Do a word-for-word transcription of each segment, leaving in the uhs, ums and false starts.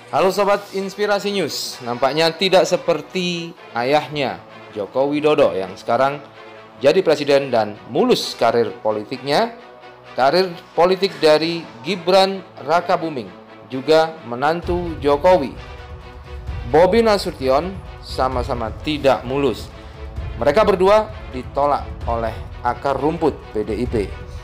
Halo Sobat Inspirasi News, nampaknya tidak seperti ayahnya Joko Widodo yang sekarang jadi presiden dan mulus karir politiknya. Karir politik dari Gibran Rakabuming, juga menantu Jokowi, Bobi Nasution, sama-sama tidak mulus. Mereka berdua ditolak oleh akar rumput P D I P.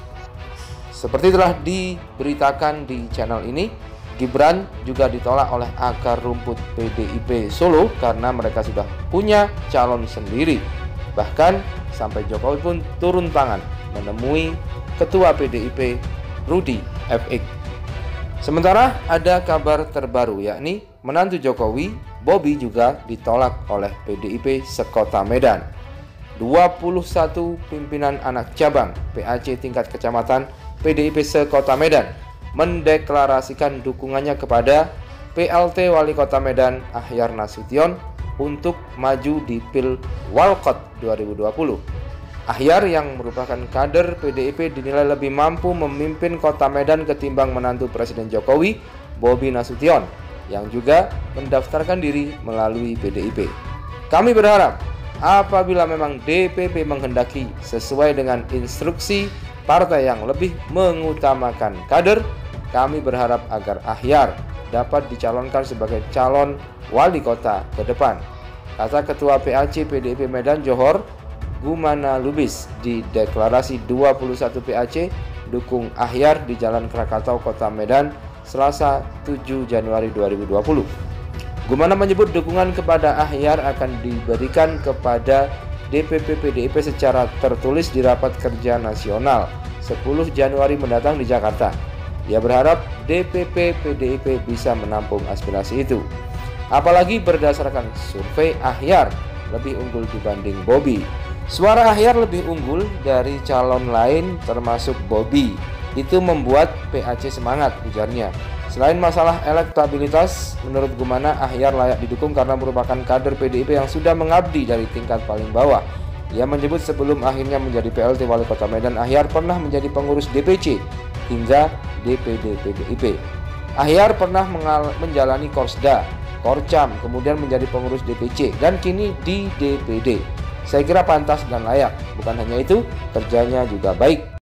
Seperti telah diberitakan di channel ini, Gibran juga ditolak oleh akar rumput P D I P Solo karena mereka sudah punya calon sendiri. Bahkan sampai Jokowi pun turun tangan menemui Ketua P D I P Rudy F X. Sementara ada kabar terbaru, yakni menantu Jokowi, Bobi, juga ditolak oleh P D I P sekota Medan. dua puluh satu pimpinan anak cabang P A C tingkat kecamatan P D I P sekota Medan mendeklarasikan dukungannya kepada P L T Wali Kota Medan Ahyar Nasution untuk maju di Pilwalkot dua ribu dua puluh. Ahyar yang merupakan kader P D I P dinilai lebih mampu memimpin Kota Medan ketimbang menantu Presiden Jokowi, Bobi Nasution, yang juga mendaftarkan diri melalui P D I P. Kami berharap apabila memang D P P menghendaki sesuai dengan instruksi partai yang lebih mengutamakan kader, kami berharap agar Ahyar dapat dicalonkan sebagai calon wali kota ke depan, kata Ketua P A C P D I P Medan Johor, Gumana Lubis, di deklarasi dua puluh satu P A C dukung Ahyar di Jalan Krakatau, Kota Medan, Selasa tujuh Januari dua ribu dua puluh. Gumana menyebut dukungan kepada Ahyar akan diberikan kepada D P P P D I P secara tertulis di rapat kerja nasional sepuluh Januari mendatang di Jakarta. Ia berharap D P P P D I P bisa menampung aspirasi itu. Apalagi berdasarkan survei, Ahyar lebih unggul dibanding Bobi. Suara Ahyar lebih unggul dari calon lain termasuk Bobi. Itu membuat P A C semangat, ujarnya. Selain masalah elektabilitas, menurut Gumana, Ahyar layak didukung karena merupakan kader P D I P yang sudah mengabdi dari tingkat paling bawah. Ia menyebut sebelum akhirnya menjadi P L T Wali Kota Medan, Ahyar pernah menjadi pengurus D P C hingga D P D P D I P. Ahyar pernah menjalani Korsda, Korcam, kemudian menjadi pengurus D P C, dan kini di D P D. Saya kira pantas dan layak. Bukan hanya itu, kerjanya juga baik.